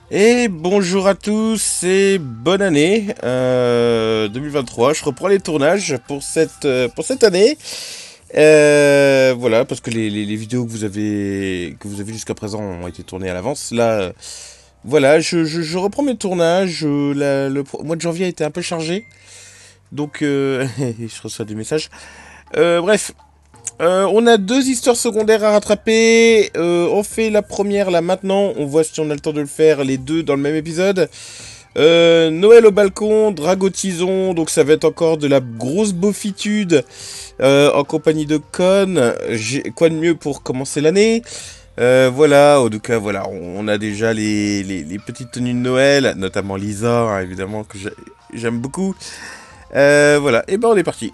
Et bonjour à tous et bonne année 2023. Je reprends les tournages pour cette année. Voilà, parce que les vidéos que vous avez jusqu'à présent ont été tournées à l'avance. Là, voilà, je reprends mes tournages. Mois de janvier a été un peu chargé, donc je reçois des messages. Bref, on a deux histoires secondaires à rattraper. On fait la première là maintenant. On voit si on a le temps de le faire les deux dans le même épisode. Noël au balcon, Dragotison, donc ça va être encore de la grosse beaufitude en compagnie de Con. Quoi de mieux pour commencer l'année? Voilà, en tout cas, voilà, on a déjà les petites tenues de Noël, notamment Lisa, hein, évidemment, que j'aime beaucoup. Voilà, et ben on est parti.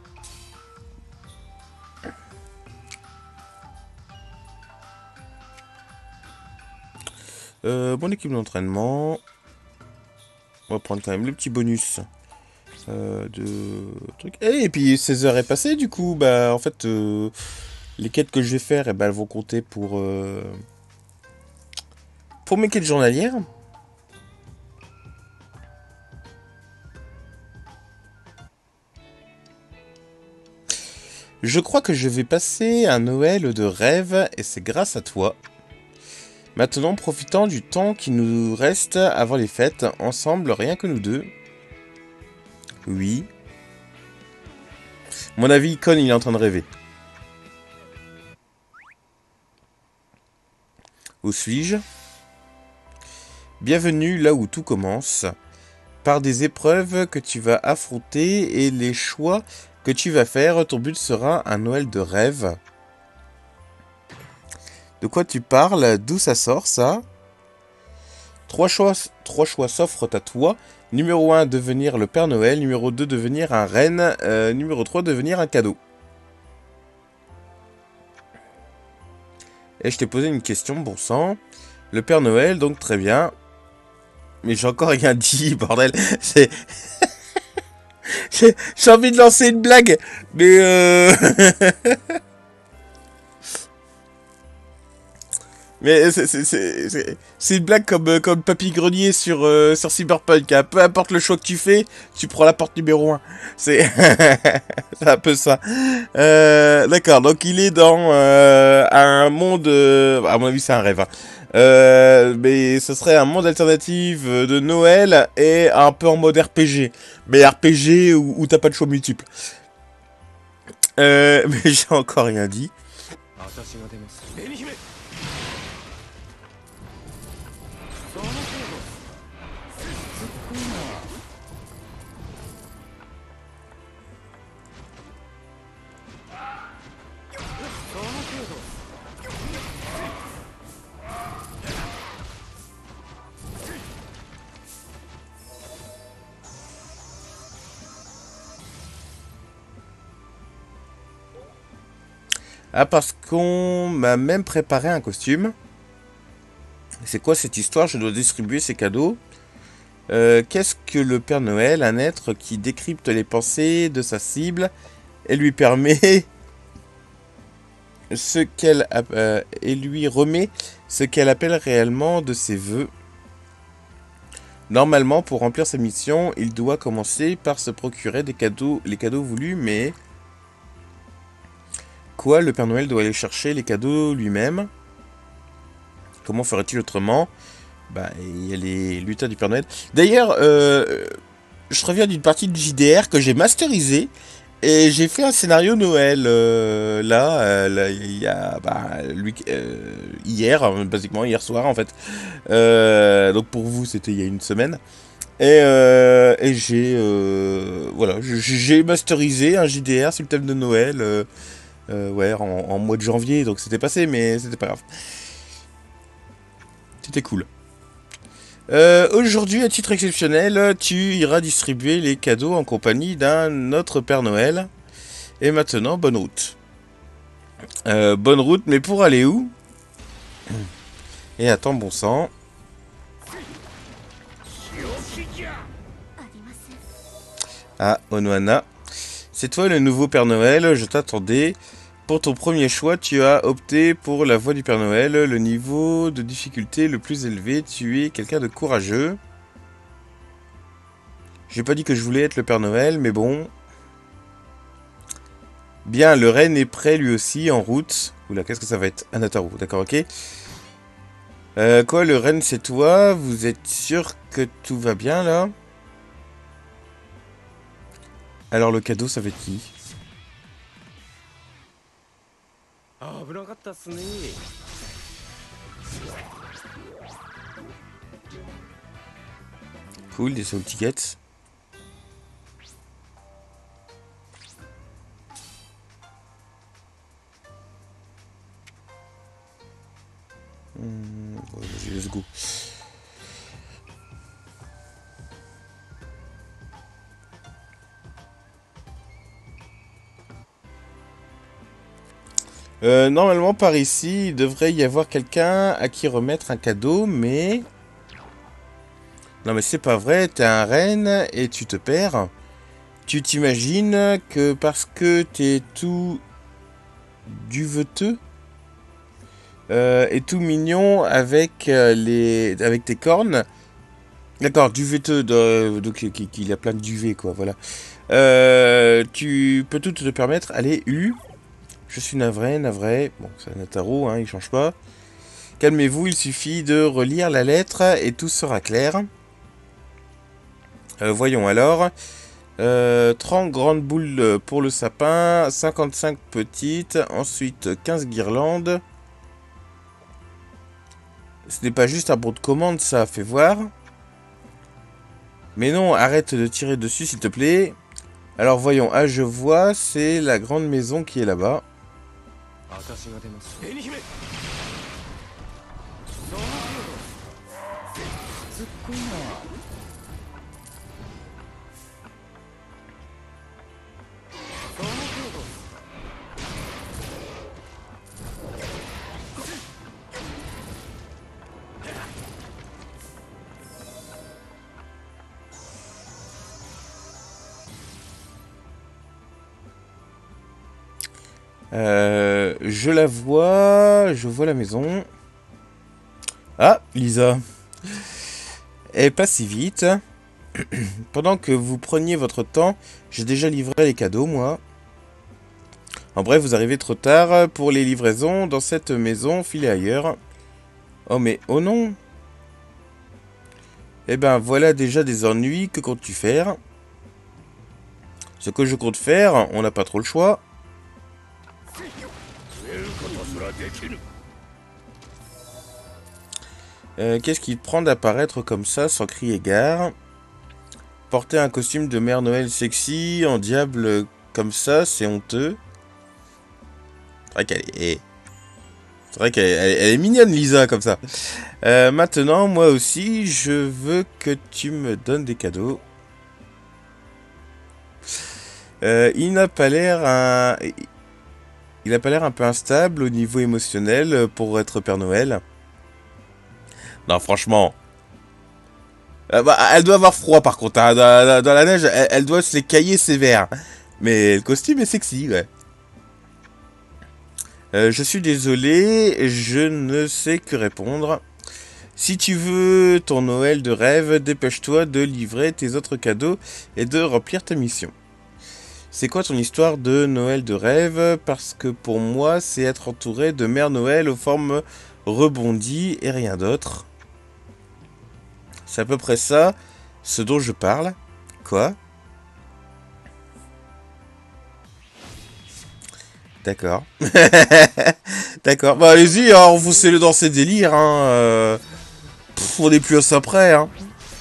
Mon équipe d'entraînement, on va prendre quand même le petit bonus de truc. Et puis 16 heures est passé, du coup, bah en fait, les quêtes que je vais faire, eh ben, elles vont compter pour mes quêtes journalières. Je crois que je vais passer un Noël de rêve et c'est grâce à toi. Maintenant, profitant du temps qui nous reste avant les fêtes, ensemble, rien que nous deux. Oui. Mon avis, Con, il est en train de rêver. Où suis-je? Bienvenue là où tout commence. Par des épreuves que tu vas affronter et les choix que tu vas faire, ton but sera un Noël de rêve. De quoi tu parles? D'où ça sort ça? Trois choix s'offrent à toi. Numéro un, devenir le Père Noël. Numéro 2, devenir un renne. Numéro 3, devenir un cadeau. Et je t'ai posé une question, bon sang. Le Père Noël, donc très bien. Mais j'ai encore rien dit, bordel. C'est... J'ai envie de lancer une blague. Mais Mais c'est une blague comme Papy Grenier sur Cyberpunk, hein. Peu importe le choix que tu fais, tu prends la porte numéro un. C'est c'est un peu ça. D'accord, donc il est dans un monde... à mon avis, c'est un rêve, hein. Mais ce serait un monde alternatif de Noël et un peu en mode RPG. Mais RPG où t'as pas de choix multiples. Mais j'ai encore rien dit. Ah, parce qu'on m'a même préparé un costume. C'est quoi cette histoire? Je dois distribuer ces cadeaux. Qu'est-ce que le Père Noël? Un être qui décrypte les pensées de sa cible et lui permet et lui remet ce qu'elle appelle réellement de ses vœux. Normalement, pour remplir sa mission, il doit commencer par se procurer des cadeaux, les cadeaux voulus, mais quoi? Le Père Noël doit aller chercher les cadeaux lui-même? Comment ferait-il autrement? Bah, il y a les lutins du Père Noël. D'ailleurs, je reviens d'une partie de JDR que j'ai masterisé et j'ai fait un scénario Noël là, il y a hier, basiquement hier soir en fait. Donc pour vous, c'était il y a une semaine. Et j'ai voilà, j'ai masterisé un JDR sur le thème de Noël. Ouais, en mois de janvier, donc c'était passé, mais c'était pas grave. C'était cool. Aujourd'hui, à titre exceptionnel, tu iras distribuer les cadeaux en compagnie d'un autre Père Noël. Et maintenant, bonne route. Bonne route, mais pour aller où? Et attends, bon sang. Ah, Onoana. C'est toi le nouveau Père Noël, je t'attendais. Pour ton premier choix, tu as opté pour la voie du Père Noël. Le niveau de difficulté le plus élevé. Tu es quelqu'un de courageux. J'ai pas dit que je voulais être le Père Noël, mais bon. Bien, le renne est prêt lui aussi, en route. Oula, qu'est-ce que ça va être? Anataru, d'accord, ok. Quoi, le renne c'est toi? Vous êtes sûr que tout va bien, là? Alors le cadeau, ça va être qui? Cool, des soul tickets. Ouais, vas-y, let's go. Normalement, par ici, il devrait y avoir quelqu'un à qui remettre un cadeau, mais... Non, mais c'est pas vrai, t'es un renne et tu te perds. Tu t'imagines que parce que t'es tout duveteux et tout mignon avec, avec tes cornes... D'accord, duveteux, donc qu'il a plein de duvet, quoi, voilà. Tu peux tout te permettre. Allez, U. Je suis navré, navré. Bon, c'est un Nataro, hein, il change pas. Calmez-vous, il suffit de relire la lettre et tout sera clair. Voyons alors. 30 grandes boules pour le sapin, 55 petites, ensuite 15 guirlandes. Ce n'est pas juste un bon de commande, ça, fait voir. Mais non, arrête de tirer dessus, s'il te plaît. Alors voyons, ah je vois, c'est la grande maison qui est là-bas. Je vois la maison. Ah, Lisa. Elle passe si vite. Pendant que vous preniez votre temps, j'ai déjà livré les cadeaux, moi. En bref, vous arrivez trop tard pour les livraisons dans cette maison, filez ailleurs. Oh mais, oh non. Eh ben, voilà déjà des ennuis, que comptes-tu faire? Ce que je compte faire, on n'a pas trop le choix. Qu'est-ce qui te prend d'apparaître comme ça, sans crier gare? Porter un costume de Mère Noël sexy, en diable comme ça, c'est honteux. C'est vrai qu'elle est mignonne, Lisa, comme ça. Maintenant, moi aussi, je veux que tu me donnes des cadeaux. Il n'a pas l'air un peu instable au niveau émotionnel pour être Père Noël. Non, franchement. Bah, elle doit avoir froid, par contre. Hein. Dans la neige, elle doit se les cailler sévère. Mais le costume est sexy, ouais. Je suis désolé, je ne sais que répondre. Si tu veux ton Noël de rêve, dépêche-toi de livrer tes autres cadeaux et de remplir ta mission. C'est quoi ton histoire de Noël de rêve? Parce que pour moi, c'est être entouré de Mère Noël aux formes rebondies et rien d'autre. C'est à peu près ça, ce dont je parle. Quoi? D'accord. D'accord. Bah allez-y, hein, enfoncez-le dans ses délires. Hein, on est plus à ça près. Hein.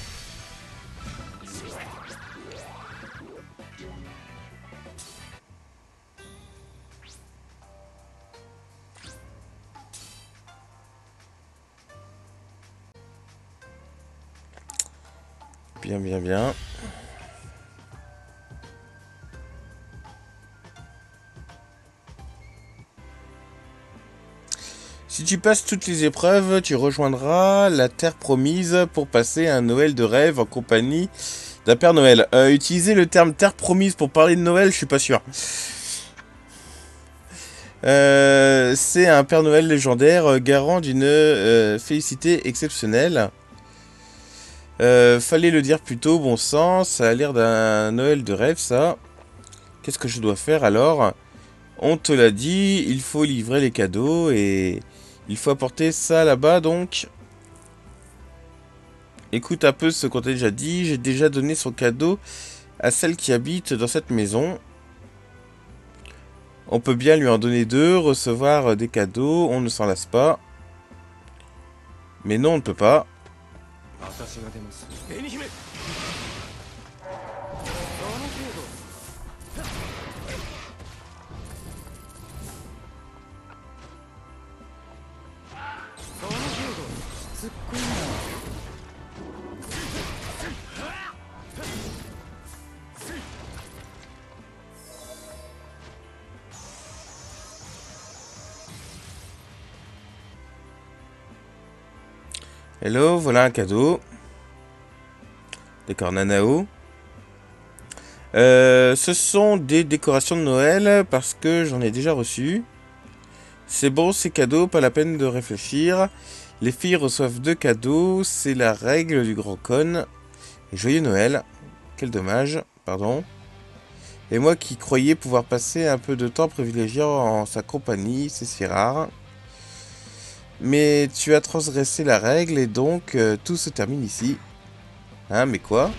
Bien, bien, bien. Si tu passes toutes les épreuves, tu rejoindras la Terre Promise pour passer un Noël de rêve en compagnie d'un Père Noël. Utiliser le terme Terre Promise pour parler de Noël, je suis pas sûr. C'est un Père Noël légendaire, garant d'une félicité exceptionnelle. Fallait le dire plus tôt, bon sang, ça a l'air d'un Noël de rêve, ça. Qu'est-ce que je dois faire alors? On te l'a dit, il faut livrer les cadeaux et il faut apporter ça là-bas, donc. Écoute un peu ce qu'on t'a déjà dit, j'ai déjà donné son cadeau à celle qui habite dans cette maison. On peut bien lui en donner deux, recevoir des cadeaux, on ne s'en lasse pas. Mais non, on ne peut pas. Hello, voilà un cadeau. D'accord, Nanao. Ce sont des décorations de Noël parce que j'en ai déjà reçu. C'est bon, c'est cadeau, pas la peine de réfléchir. Les filles reçoivent deux cadeaux, c'est la règle du grand con. Et joyeux Noël. Quel dommage, pardon. Et moi qui croyais pouvoir passer un peu de temps privilégié en sa compagnie, c'est si rare. Mais tu as transgressé la règle et donc tout se termine ici. Hein, mais quoi?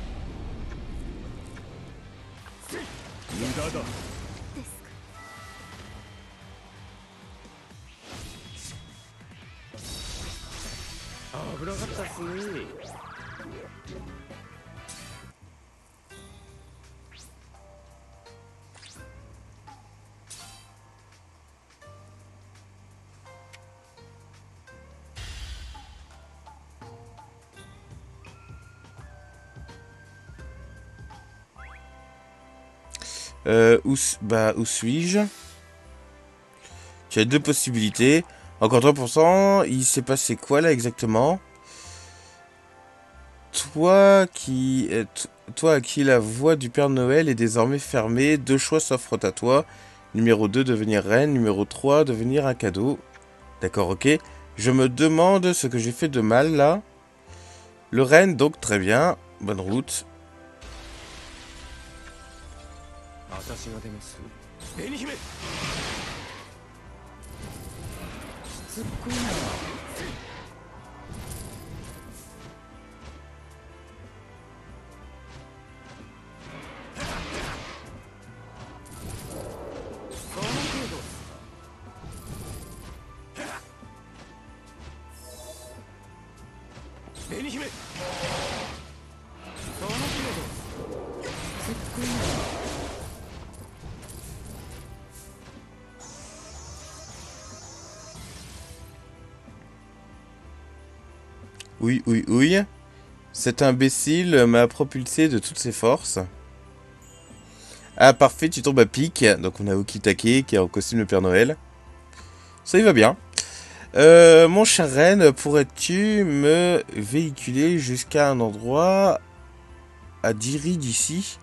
Où suis-je? Tu as deux possibilités. Encore 3%. Il s'est passé quoi là exactement? Toi à qui la voix du Père Noël est désormais fermée, deux choix s'offrent à toi. Numéro 2, devenir reine. Numéro 3, devenir un cadeau. D'accord, ok. Je me demande ce que j'ai fait de mal là. Le reine, donc très bien. Bonne route. Oui, oui, oui. Cet imbécile m'a propulsé de toutes ses forces. Ah, parfait, tu tombes à pic. Donc on a Okitake qui est en costume de Père Noël. Ça y va bien. Mon cher Ren, pourrais-tu me véhiculer jusqu'à un endroit à 10 ris d'ici?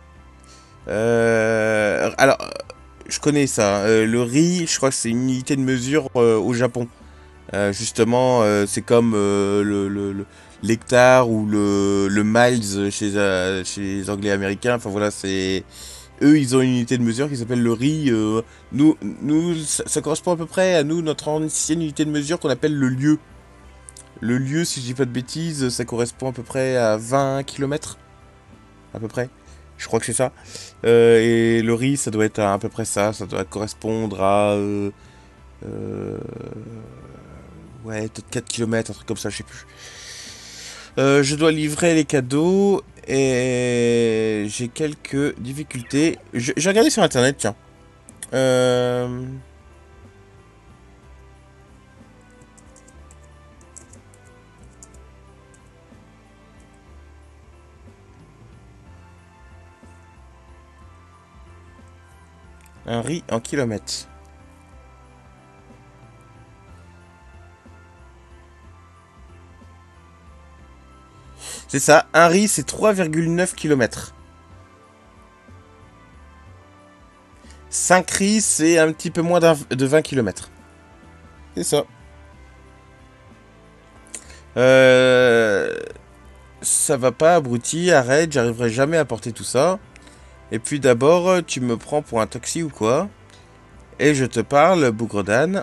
Alors, je connais ça. Le riz, je crois que c'est une unité de mesure au Japon. Justement, c'est comme l'hectare ou le miles chez les Anglais américains. Enfin voilà, c'est eux, ils ont une unité de mesure qui s'appelle le riz. Nous, ça correspond à peu près à nous notre ancienne unité de mesure qu'on appelle le lieu. Le lieu, si je dis pas de bêtises, ça correspond à peu près à 20 km, à peu près. Je crois que c'est ça. Et le riz, ça doit être à peu près ça. Ça doit correspondre à euh, ouais, peut-être 4 km, un truc comme ça, je sais plus. Je dois livrer les cadeaux et j'ai quelques difficultés. J'ai regardé sur internet, tiens. Euh... Un riz en kilomètres. C'est ça, un riz c'est 3,9 km. Saint-Cry, c'est un petit peu moins de 20 km. C'est ça. Ça va pas, abruti, arrête, j'arriverai jamais à porter tout ça. Et puis d'abord, tu me prends pour un taxi ou quoi? Et je te parle, bougre d'âne.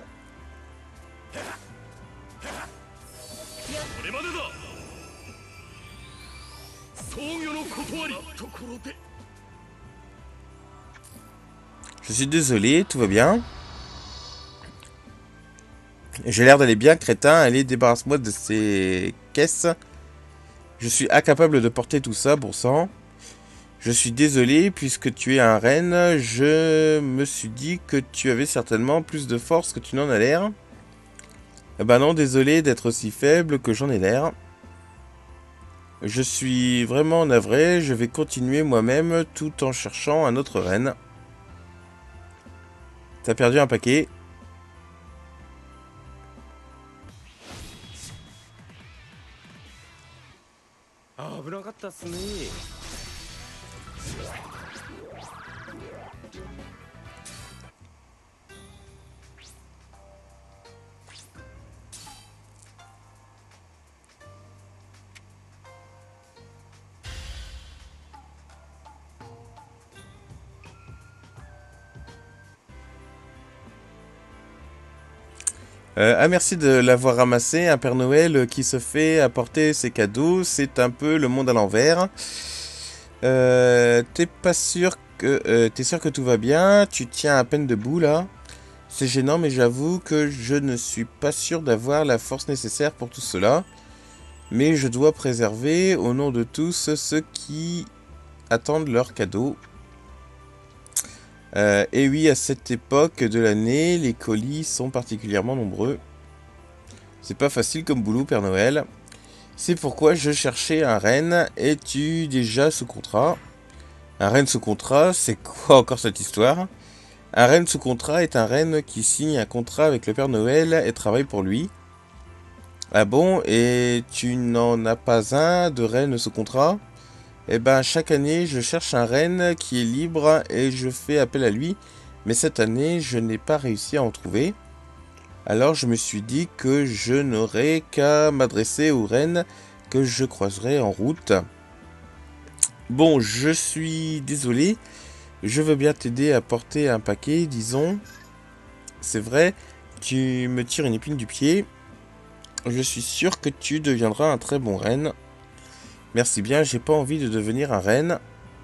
Je suis désolé, tout va bien. J'ai l'air d'aller bien, crétin. Allez, débarrasse-moi de ces caisses. Je suis incapable de porter tout ça, bon sang. Je suis désolé, puisque tu es un renne, je me suis dit que tu avais certainement plus de force que tu n'en as l'air. Eh ben non, désolé d'être aussi faible que j'en ai l'air. Je suis vraiment navré, je vais continuer moi-même tout en cherchant un autre renne. T'as perdu un paquet. Ah, merci de l'avoir ramassé. Un Père Noël qui se fait apporter ses cadeaux, c'est un peu le monde à l'envers. T'es pas sûr que t'es sûr que tout va bien? Tu tiens à peine debout là. C'est gênant, mais j'avoue que je ne suis pas sûr d'avoir la force nécessaire pour tout cela. Mais je dois préserver, au nom de tous, ceux qui attendent leurs cadeaux. Et oui, à cette époque de l'année, les colis sont particulièrement nombreux. C'est pas facile comme boulot, Père Noël. C'est pourquoi je cherchais un renne. Es-tu déjà sous contrat? Un renne sous contrat, c'est quoi encore cette histoire? Un renne sous contrat est un renne qui signe un contrat avec le Père Noël et travaille pour lui. Ah bon, et tu n'en as pas un de renne sous contrat? Eh ben, chaque année, je cherche un renne qui est libre et je fais appel à lui. Mais cette année, je n'ai pas réussi à en trouver. Alors, je me suis dit que je n'aurais qu'à m'adresser aux rennes que je croiserai en route. Bon, je suis désolé. Je veux bien t'aider à porter un paquet, disons. C'est vrai, tu me tires une épine du pied. Je suis sûr que tu deviendras un très bon renne. Merci bien, j'ai pas envie de devenir un renne.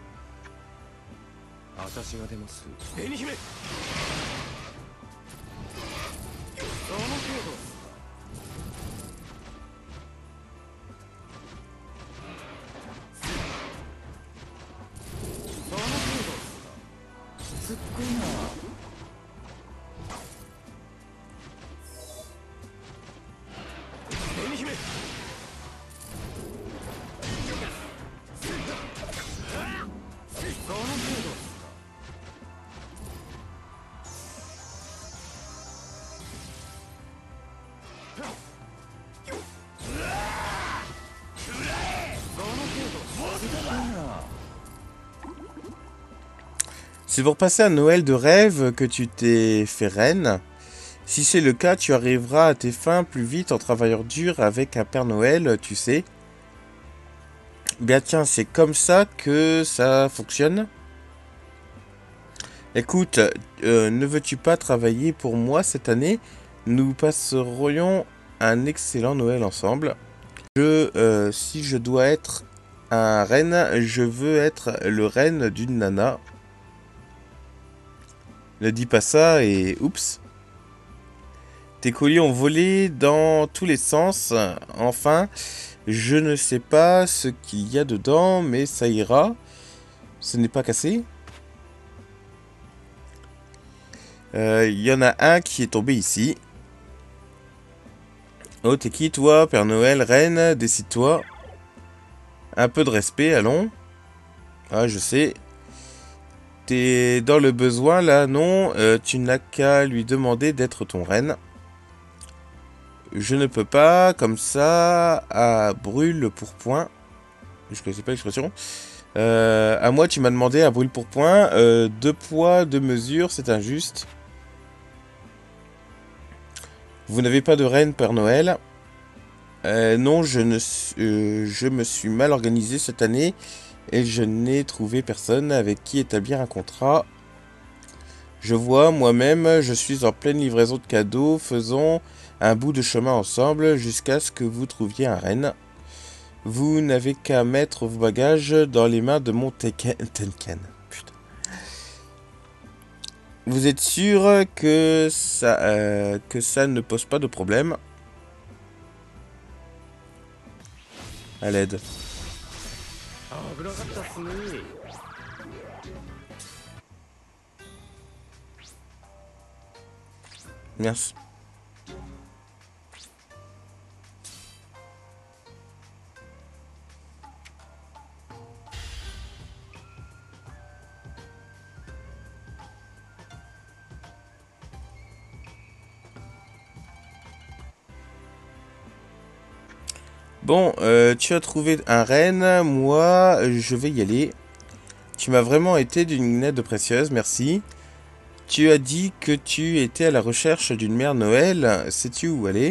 C'est pour passer un Noël de rêve que tu t'es fait reine. Si c'est le cas, tu arriveras à tes fins plus vite en travaillant dur avec un Père Noël, tu sais. Bien tiens, c'est comme ça que ça fonctionne. Écoute, ne veux-tu pas travailler pour moi cette année? Nous passerions un excellent Noël ensemble. Si je dois être un reine, je veux être le reine d'une nana. Ne dis pas ça et oups. Tes colis ont volé dans tous les sens. Enfin, je ne sais pas ce qu'il y a dedans, mais ça ira. Ce n'est pas cassé. Il y en a un qui est tombé ici. Oh, t'es qui toi, Père Noël, reine? Décide-toi. Un peu de respect, allons. Ah, je sais. T'es dans le besoin là, non? Tu n'as qu'à lui demander d'être ton reine. Je ne peux pas, comme ça, à brûle pour point. Je connaissais pas l'expression. À moi, tu m'as demandé à brûle pour point. Deux poids, deux mesures, c'est injuste. Vous n'avez pas de reine Père Noël. Non, je me suis mal organisé cette année et je n'ai trouvé personne avec qui établir un contrat. Je vois, moi-même, je suis en pleine livraison de cadeaux, faisons un bout de chemin ensemble jusqu'à ce que vous trouviez un renne. Vous n'avez qu'à mettre vos bagages dans les mains de mon Tenken. Putain. Vous êtes sûr que ça ne pose pas de problème? À l'aide. Merci. Bon, tu as trouvé un renne, moi, je vais y aller. Tu m'as vraiment été d'une aide précieuse, merci. Tu as dit que tu étais à la recherche d'une mère Noël, sais-tu où aller?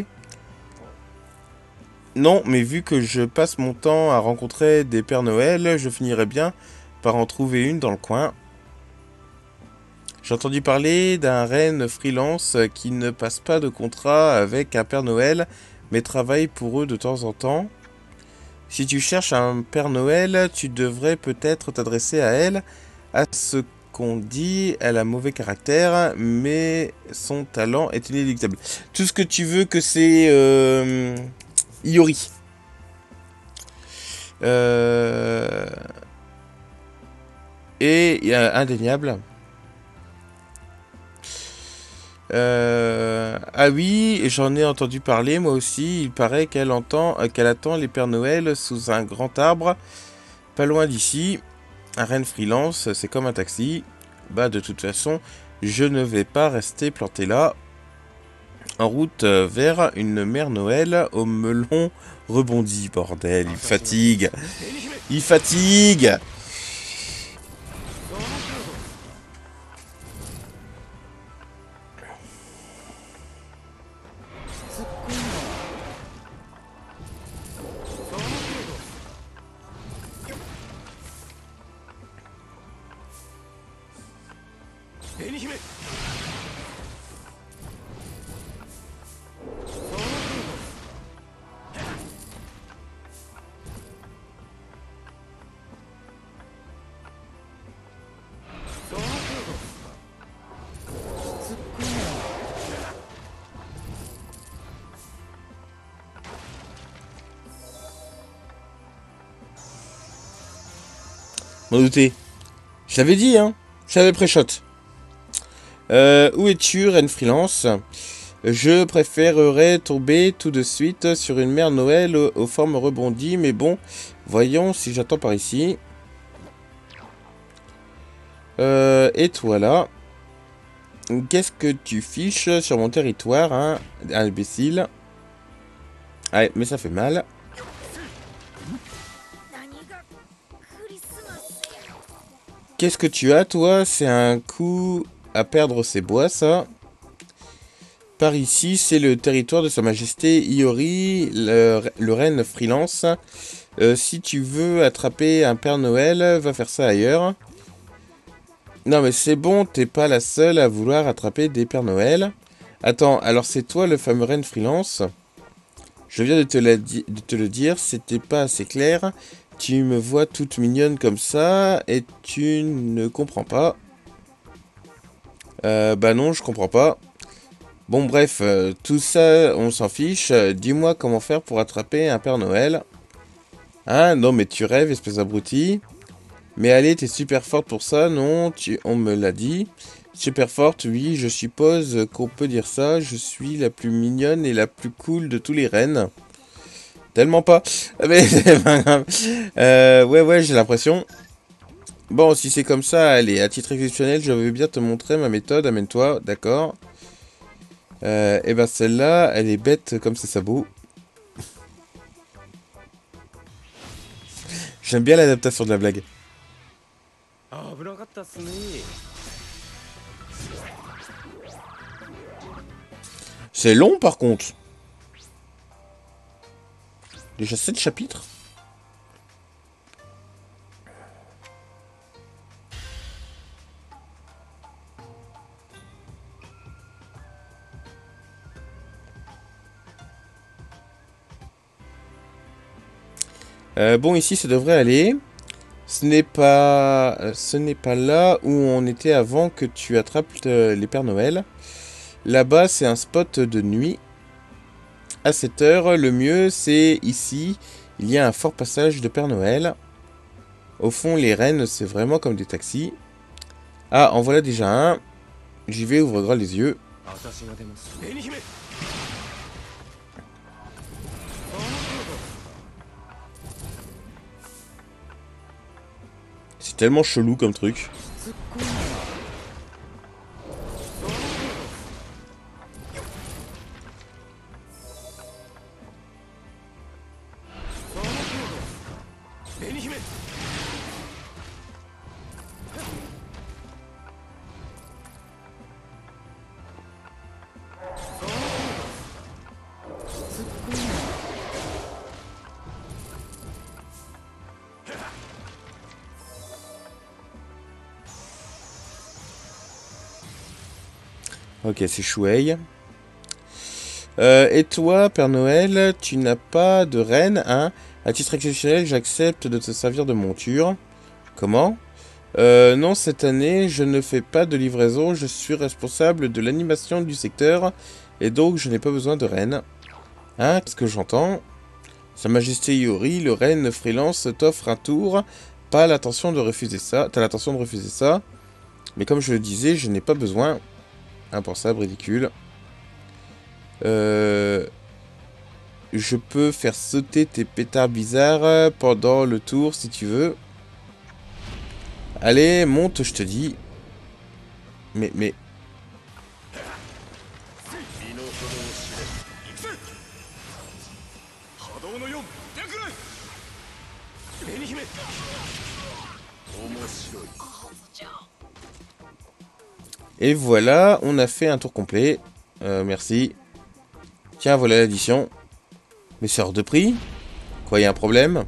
Non, mais vu que je passe mon temps à rencontrer des Pères Noël, je finirai bien par en trouver une dans le coin. J'ai entendu parler d'un reine freelance qui ne passe pas de contrat avec un Père Noël, mais travaille pour eux de temps en temps. Si tu cherches un Père Noël, tu devrais peut-être t'adresser à elle. À ce qu'on dit, elle a mauvais caractère, mais son talent est inéluctable. Tout ce que tu veux que c'est Iori. Euh, et indéniable. Ah oui, j'en ai entendu parler moi aussi. Il paraît qu'elle attend les Pères Noël sous un grand arbre, pas loin d'ici. Un reine freelance, c'est comme un taxi. Bah de toute façon, je ne vais pas rester planté là. En route vers une mère Noël au melon rebondi. Bordel, il fatigue. Il fatigue. M'en douter. Je l'avais dit, hein. Je l'avais pré-shot. Où es-tu, reine freelance? Je préférerais tomber tout de suite sur une mère Noël aux formes rebondies, mais bon, voyons si j'attends par ici. Et toi là? Qu'est-ce que tu fiches sur mon territoire, hein, imbécile? Ouais, mais ça fait mal. Qu'est-ce que tu as, toi? C'est un coup à perdre ses bois, ça. Par ici, c'est le territoire de Sa Majesté Iori, le reine freelance. Si tu veux attraper un Père Noël, va faire ça ailleurs. Non mais c'est bon, t'es pas la seule à vouloir attraper des Pères Noël. Attends, alors c'est toi le fameux reine freelance? Je viens de te le dire, c'était pas assez clair. Tu me vois toute mignonne comme ça et tu ne comprends pas. Bah non, je comprends pas. Bon bref, tout ça, on s'en fiche. Dis-moi comment faire pour attraper un Père Noël. Hein, non mais tu rêves, espèce d'abruti. Mais allez, t'es super forte pour ça, non? On me l'a dit. Super forte, oui, je suppose qu'on peut dire ça. Je suis la plus mignonne et la plus cool de tous les reines. Tellement pas. Mais c'est pas grave. Ouais, j'ai l'impression. Bon, si c'est comme ça, allez, à titre exceptionnel, je veux bien te montrer ma méthode. Amène-toi, d'accord. Et ben celle-là, elle est bête comme ses sabots. J'aime bien l'adaptation de la blague. C'est long par contre. Déjà 7 chapitres. Bon, ici, ça devrait aller. Ce n'est pas là où on était avant que tu attrapes les Pères Noël. Là-bas, c'est un spot de nuit. À cette heure, le mieux, c'est ici. Il y a un fort passage de Père Noël. Au fond, les rennes, c'est vraiment comme des taxis. Ah, en voilà déjà un. J'y vais, ouvre grand les yeux. C'est tellement chelou comme truc. Ok, c'est Shuei. Et toi, Père Noël, tu n'as pas de reine, hein? À titre exceptionnel, j'accepte de te servir de monture. Comment? Non, cette année, je ne fais pas de livraison. Je suis responsable de l'animation du secteur. Et donc, je n'ai pas besoin de reine. Hein? Qu'est-ce que j'entends? Sa Majesté Iori, le reine freelance, t'offre un tour. Pas l'intention de refuser ça. T'as l'intention de refuser ça. Mais comme je le disais, je n'ai pas besoin. Impensable, ridicule. Je peux faire sauter tes pétards bizarres pendant le tour si tu veux. Allez, monte, je te dis. Mais... Et voilà, on a fait un tour complet. Merci. Tiens, voilà l'addition. Mais c'est hors de prix. Quoi, y a un problème?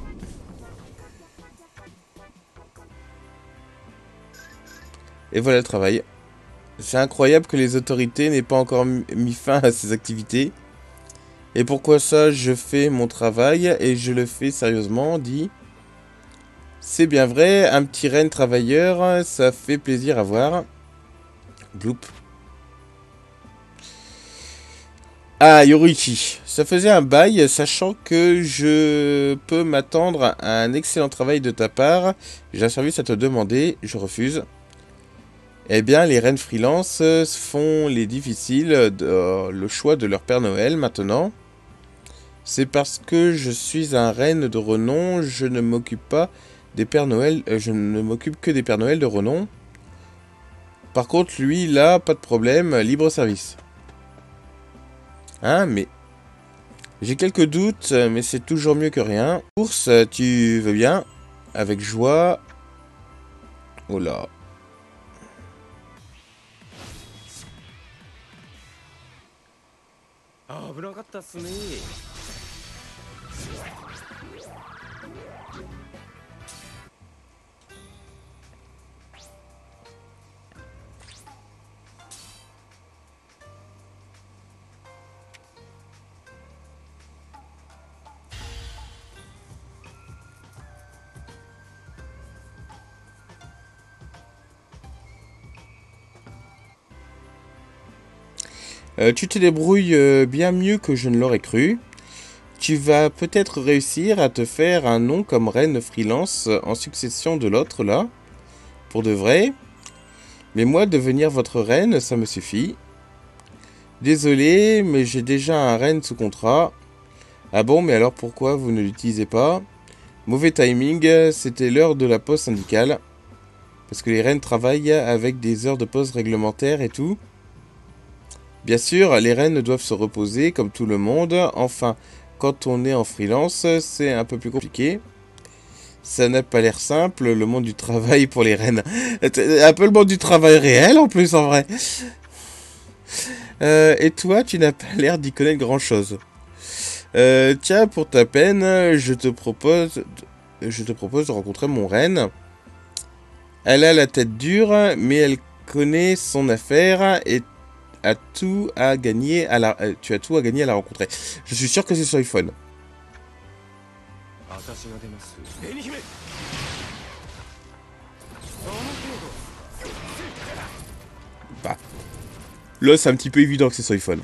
Et voilà le travail. C'est incroyable que les autorités n'aient pas encore mis fin à ces activités. Et pourquoi ça? Je fais mon travail et je le fais sérieusement, dit. C'est bien vrai, un petit renne travailleur, ça fait plaisir à voir. Bloop. Ah, Yoruichi, ça faisait un bail, sachant que je peux m'attendre à un excellent travail de ta part. J'ai un service à te demander, je refuse. Eh bien, les reines freelance font les difficiles le choix de leur Père Noël maintenant. C'est parce que je suis un reine de renom, je ne m'occupe pas des Pères Noël, je ne m'occupe que des Pères Noël de renom. Par contre, lui, là, pas de problème, libre service. Hein, mais... J'ai quelques doutes, mais c'est toujours mieux que rien. Ours, tu veux bien? Avec joie. Oh là. Tu te débrouilles bien mieux que je ne l'aurais cru. Tu vas peut-être réussir à te faire un nom comme reine freelance en succession de l'autre là. Pour de vrai. Mais moi, devenir votre reine, ça me suffit. Désolé, mais j'ai déjà un reine sous contrat. Ah bon, mais alors pourquoi vous ne l'utilisez pas? Mauvais timing, c'était l'heure de la pause syndicale. Parce que les reines travaillent avec des heures de pause réglementaires et tout. Bien sûr, les reines doivent se reposer comme tout le monde. Enfin, quand on est en freelance, c'est un peu plus compliqué. Ça n'a pas l'air simple, le monde du travail pour les reines. Un peu le monde du travail réel en plus, en vrai. Et toi, tu n'as pas l'air d'y connaître grand-chose. Tiens, pour ta peine, je te propose de rencontrer mon reine. Elle a la tête dure, mais elle connaît son affaire et a tout à gagner à la, tu as tout à gagner à la rencontrer. Je suis sûr que c'est sur iPhone. Bah, là, c'est un petit peu évident que c'est sur iPhone.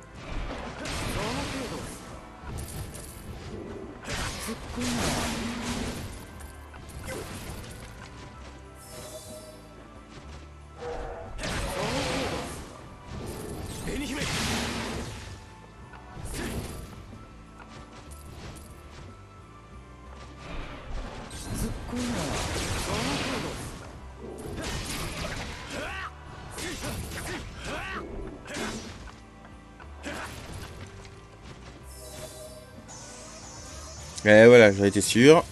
Et voilà, j'en étais sûr.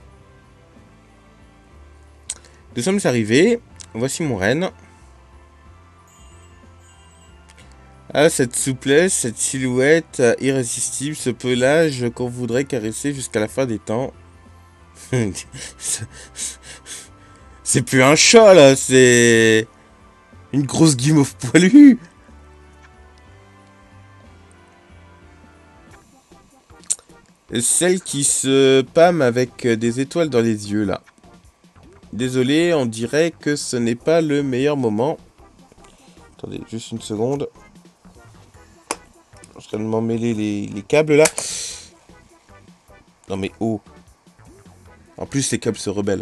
Nous sommes arrivés. Voici mon reine. Ah, cette souplesse, cette silhouette irrésistible, ce pelage qu'on voudrait caresser jusqu'à la fin des temps. C'est plus un chat, là, c'est une grosse guimauve poilue. Celle qui se pâme avec des étoiles dans les yeux, là. Désolé, on dirait que ce n'est pas le meilleur moment. Attendez, juste une seconde. Je suis en train de m'emmêler les câbles, là. Non, mais oh. En plus, les câbles se rebellent.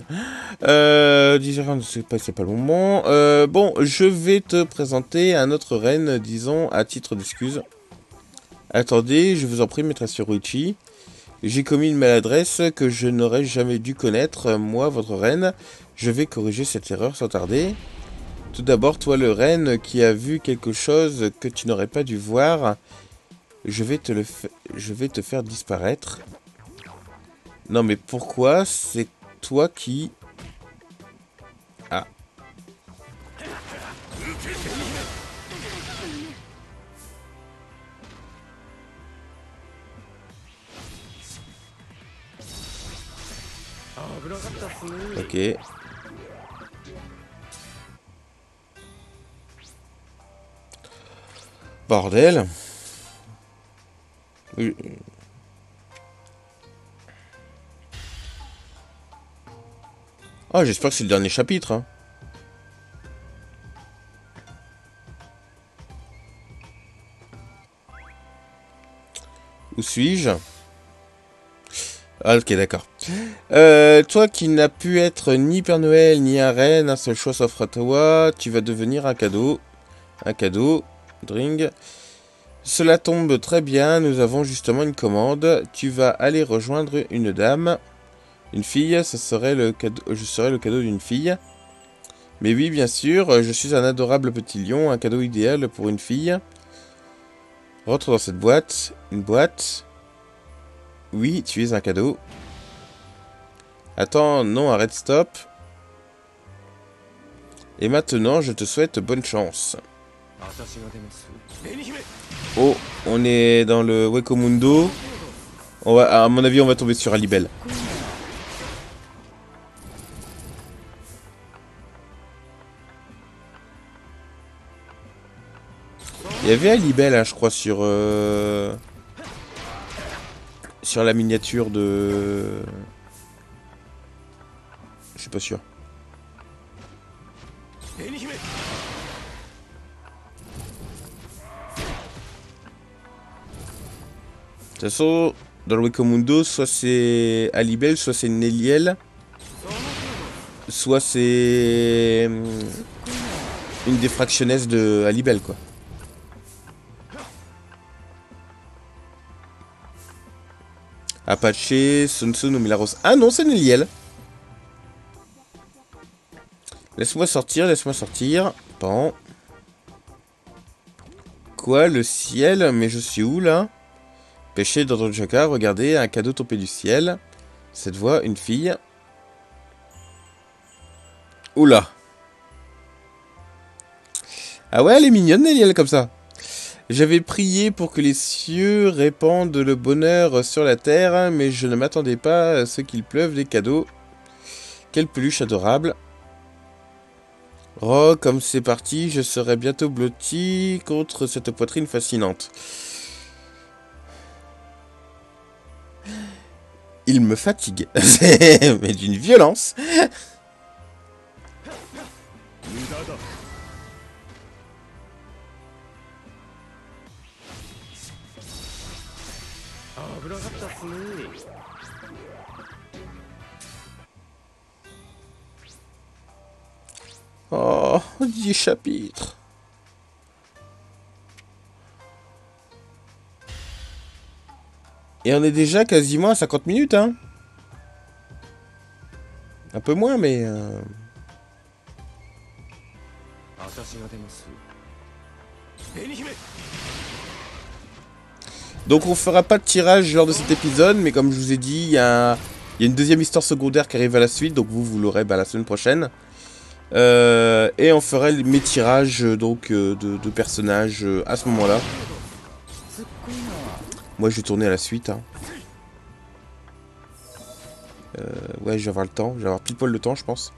C'est pas le moment. Bon, je vais te présenter un autre reine, disons, à titre d'excuse. Attendez, je vous en prie, maîtresse Yoruichi. J'ai commis une maladresse que je n'aurais jamais dû connaître. Moi, votre reine, je vais corriger cette erreur sans tarder. Tout d'abord, toi, le reine, qui a vu quelque chose que tu n'aurais pas dû voir, je vais te faire disparaître. Non, mais pourquoi c'est toi qui... Ah. Ok. Bordel. Oh, j'espère que c'est le dernier chapitre. Hein. Où suis-je? Ah, ok, d'accord. Toi qui n'as pu être ni Père Noël ni un reine, un seul choix s'offre à toi. Tu vas devenir un cadeau. Un cadeau. Dring. Cela tombe très bien, nous avons justement une commande. Tu vas aller rejoindre une dame. Une fille, ce serait le cadeau, je serais le cadeau d'une fille. Mais oui, bien sûr, je suis un adorable petit lion, un cadeau idéal pour une fille. Rentre dans cette boîte. Une boîte. Oui, tu es un cadeau. Attends, non, arrête, stop. Et maintenant, je te souhaite bonne chance. Oh, on est dans le Wekomundo. À mon avis, on va tomber sur Alibel. Il y avait Alibel, hein, je crois, sur la miniature de... Je suis pas sûr. De toute façon, dans le Wekomundo, soit c'est Alibel, soit c'est Neliel, soit c'est une des fractionnesses de Alibel, quoi. Apache, Sun Tzu, Milaros. Ah non, c'est Neliel. Laisse-moi sortir, laisse-moi sortir. Pan. Quoi, le ciel? Mais je suis où, là? Pêcher dans ton jacquard, regardez, un cadeau tombé du ciel. Cette voix, une fille. Oula. Ah ouais, elle est mignonne, Néliel, comme ça. J'avais prié pour que les cieux répandent le bonheur sur la terre, mais je ne m'attendais pas à ce qu'il pleuve des cadeaux. Quelle peluche adorable. Oh, comme c'est parti, je serai bientôt blotti contre cette poitrine fascinante. Il me fatigue, mais d'une violence. Oh, 10 chapitres. Et on est déjà quasiment à 50 minutes, hein. Un peu moins, mais... Donc on fera pas de tirage lors de cet épisode, mais comme je vous ai dit, il y a une deuxième histoire secondaire qui arrive à la suite, donc vous l'aurez la semaine prochaine. Et on fera mes tirages donc, de personnages à ce moment-là. Moi je vais tourner à la suite. Hein. Ouais, je vais avoir le temps, je vais avoir pile poil le temps, je pense.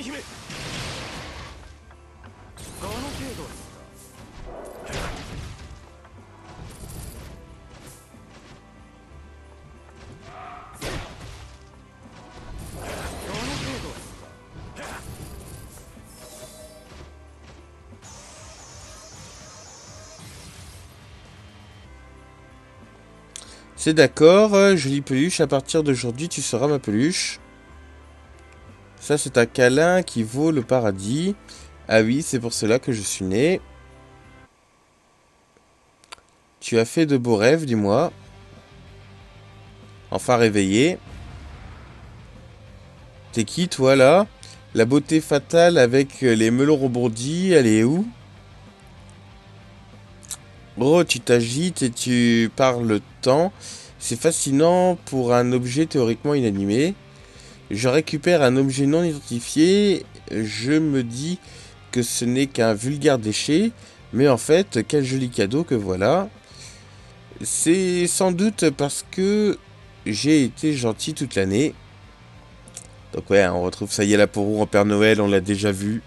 C'est d'accord, jolie peluche, à partir d'aujourd'hui tu seras ma peluche. Ça c'est un câlin qui vaut le paradis. Ah oui, c'est pour cela que je suis né. Tu as fait de beaux rêves, dis-moi. Enfin réveillé. T'es qui toi là? La beauté fatale avec les melons rebondis, elle est où? Oh, tu t'agites et tu parles tant. C'est fascinant pour un objet théoriquement inanimé. Je récupère un objet non identifié. Je me dis que ce n'est qu'un vulgaire déchet. Mais en fait, quel joli cadeau que voilà. C'est sans doute parce que j'ai été gentil toute l'année. Donc ouais, on retrouve ça y est la peau en Père Noël, on l'a déjà vu.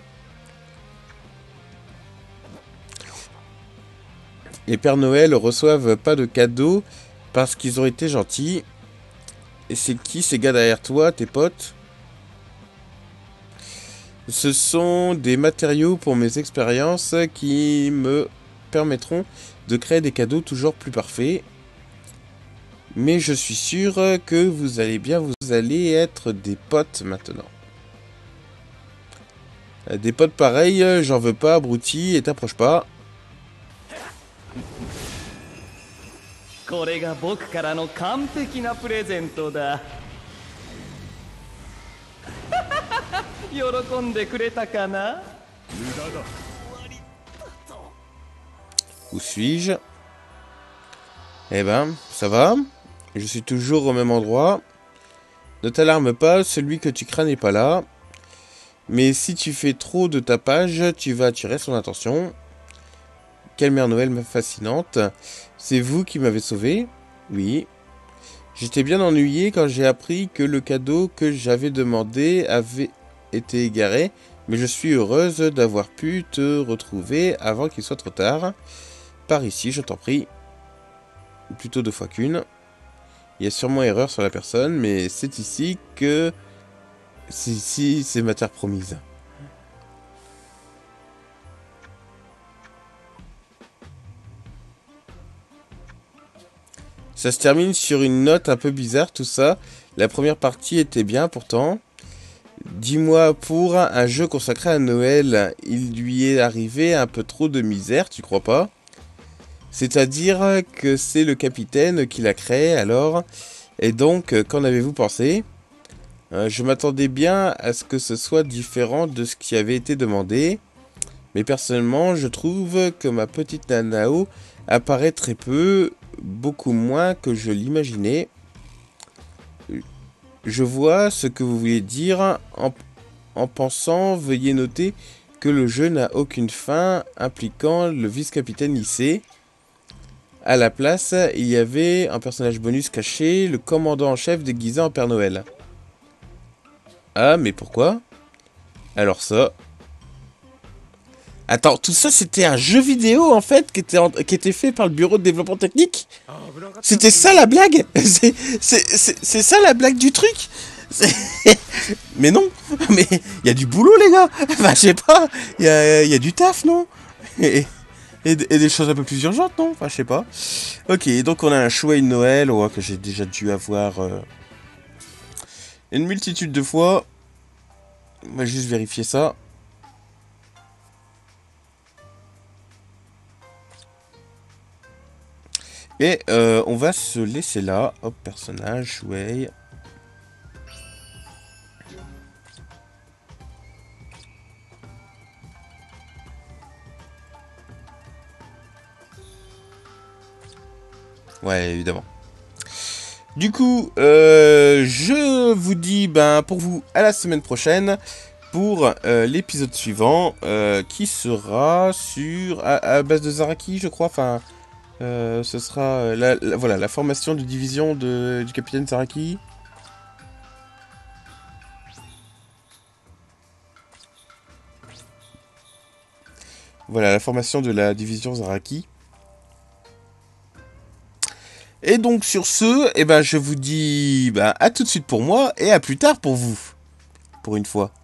Les Pères Noël reçoivent pas de cadeaux parce qu'ils ont été gentils. Et c'est qui ces gars derrière toi, tes potes? Ce sont des matériaux pour mes expériences qui me permettront de créer des cadeaux toujours plus parfaits. Mais je suis sûr que vous allez bien, vous allez être des potes maintenant. Des potes pareils, j'en veux pas, abruti, et t'approche pas. Où suis-je? Eh ben, ça va. Je suis toujours au même endroit. Ne t'alarme pas, celui que tu crains n'est pas là. Mais si tu fais trop de tapage, tu vas attirer son attention. Quelle mère Noël fascinante. C'est vous qui m'avez sauvé? Oui. J'étais bien ennuyé quand j'ai appris que le cadeau que j'avais demandé avait été égaré. Mais je suis heureuse d'avoir pu te retrouver avant qu'il soit trop tard. Par ici, je t'en prie. Plutôt 2 fois qu'une. Il y a sûrement erreur sur la personne, mais c'est ici que... C'est ici, c'est ma terre promise. Ça se termine sur une note un peu bizarre, tout ça. La première partie était bien, pourtant. Dis-moi, pour un jeu consacré à Noël, il lui est arrivé un peu trop de misère, tu crois pas? C'est-à-dire que c'est le capitaine qui l'a créé, alors... Et donc, qu'en avez-vous pensé? Je m'attendais bien à ce que ce soit différent de ce qui avait été demandé. Mais personnellement, je trouve que ma petite Nanao apparaît très peu, beaucoup moins que je l'imaginais. Je vois ce que vous voulez dire. En pensant, veuillez noter que le jeu n'a aucune fin impliquant le vice-capitaine lycée. À la place, il y avait un personnage bonus caché, le commandant en chef déguisé en Père Noël. Ah, mais pourquoi? Alors ça... Attends, tout ça c'était un jeu vidéo en fait qui était fait par le bureau de développement technique? C'était ça la blague? C'est ça la blague du truc? Mais non, mais il y a du boulot les gars. Enfin, je sais pas, il y a du taf, non? Et des choses un peu plus urgentes, non? Enfin, je sais pas. Ok, donc on a un Chouette Noël, que j'ai déjà dû avoir une multitude de fois. On va juste vérifier ça. Et on va se laisser là. Hop, personnage, Chouette. Ouais, évidemment. Du coup, je vous dis, pour vous, à la semaine prochaine pour l'épisode suivant, qui sera à base de Zaraki, je crois. Enfin, ce sera voilà, la formation de division du capitaine Zaraki. Voilà, la formation de la division Zaraki. Et donc sur ce, je vous dis à tout de suite pour moi et à plus tard pour vous. Pour une fois.